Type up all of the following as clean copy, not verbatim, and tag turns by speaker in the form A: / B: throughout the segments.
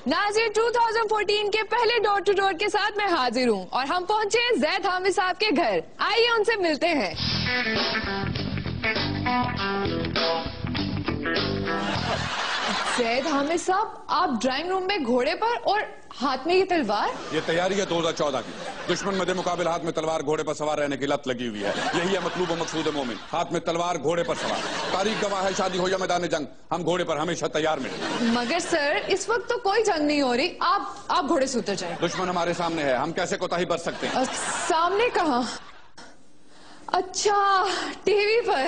A: नाज़रीन 2014 के पहले डोर टू डोर के साथ मैं हाजिर हूँ और हम पहुँचे हैं ज़ैद हामिद साहब के घर। आइए उनसे मिलते हैं। ज़ैद हामिद साहब, आप ड्राइंग रूम में घोड़े पर और हाथ में ये तलवार?
B: ये तैयारी है 2014 की। दुश्मन मदे मुकाबिल हाथ में तलवार घोड़े पर सवार रहने की लत लगी हुई है। यही है मतलूब व मकसूद मोमिन, हाथ में तलवार घोड़े पर सवार। तारीख गवाह है, शादी हो या मैदान जंग, हम घोड़े पर हमेशा तैयार मिले।
A: मगर सर, इस वक्त तो कोई जंग नहीं हो रही। आप घोड़े से उतर जाएं।
B: दुश्मन हमारे सामने है, हम कैसे कोताही बरत सकते हैं?
A: सामने कहाँ? अच्छा, टीवी पर।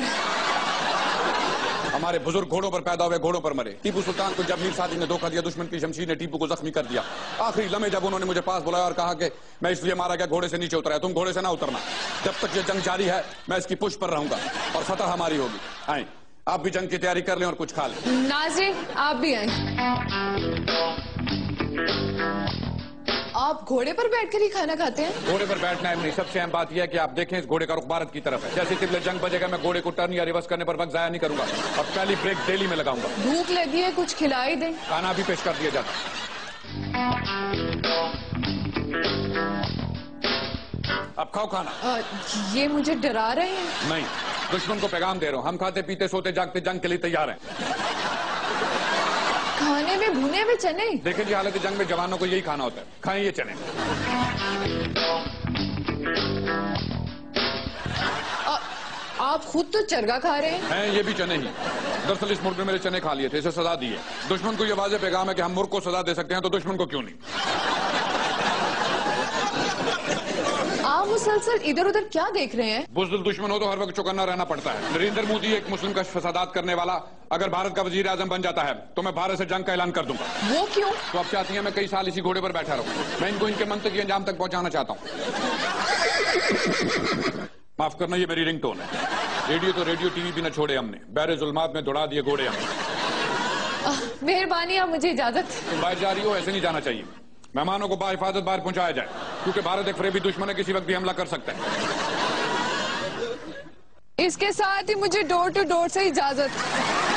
B: हमारे बुजुर्ग घोड़ों पर पैदा हुए, घोड़ों पर मरे। टीपू सुल्तान को जब मीर सादी ने धोखा दिया, दुश्मन की शमशीर ने टीपू को जख्मी कर दिया। आखिरी लम्हे जब उन्होंने मुझे पास बुलाया और कहा कि मैं इसलिए मारा गया घोड़े से नीचे उतरा, तुम घोड़े से ना उतरना। जब तक ये जंग जारी है मैं इसकी पुष्ट पर रहूंगा और फतह हमारी होगी। आए, आप भी जंग की तैयारी कर लें और कुछ खा लें।
A: नाज़रीन, आप भी आए। आप घोड़े पर बैठकर ही खाना खाते हैं?
B: घोड़े पर बैठना है नहीं, सबसे अहम बात यह है कि आप देखें इस घोड़े का रुख भारत की तरफ है। जैसे तिबले जंग बजेगा मैं घोड़े को टर्न या रिवर्स करने पर वक्त जाया नहीं करूंगा और पहली ब्रेक डेली में लगाऊंगा।
A: भूख लगी है, कुछ खिला ही दें।
B: खाना भी पेश कर दिया जाता। अब खाओ खाना।
A: ये मुझे डरा रहे हैं?
B: नहीं, दुश्मन को पैगाम दे रहा हूँ, हम खाते पीते सोते जागते जंग के लिए तैयार हैं।
A: खाने में भुने हुए चने?
B: देखें जी, हालत जंग में जवानों को यही खाना होता है, खाएं ये चने।
A: आप खुद तो चरगा खा रहे हैं।
B: ये भी चने ही। दरअसल इस मुर्ग ने मेरे चने खा लिए थे, इसे सजा दी है। दुश्मन को ये वाज़ेह पैगाम है कि हम मुर्ग को सजा दे सकते हैं, तो दुश्मन को क्यों नहीं?
A: आप मुसलसल इधर उधर क्या देख रहे हैं?
B: बुज़दिल दुश्मन हो तो हर वक्त चौकन्ना रहना पड़ता है। नरेंद्र मोदी एक मुस्लिम का फसादात करने वाला अगर भारत का वजीर आजम बन जाता है तो मैं भारत से जंग का ऐलान कर दूंगा।
A: वो क्यों?
B: तो आप चाहती हैं मैं कई साल इसी घोड़े पर बैठा रहूं? मैं इनको इनके मंतक के अंजाम तक पहुंचाना चाहता हूं। माफ करना, ये मेरी रिंगटोन है। रेडियो तो रेडियो, टीवी भी न छोड़े हमने, बहरे जुल्मात में दौड़ा दिए घोड़े हमने।
A: मेहरबानी, आप मुझे इजाजत।
B: तुम बाहर जा रही हो, ऐसे नहीं जाना चाहिए। मेहमानों को बाहिफाजत बाहर पहुंचाया जाए, क्योंकि भारत एक फरेबी दुश्मन है, किसी वक्त भी हमला कर सकता है।
A: इसके साथ ही मुझे डोर टू डोर से इजाजत।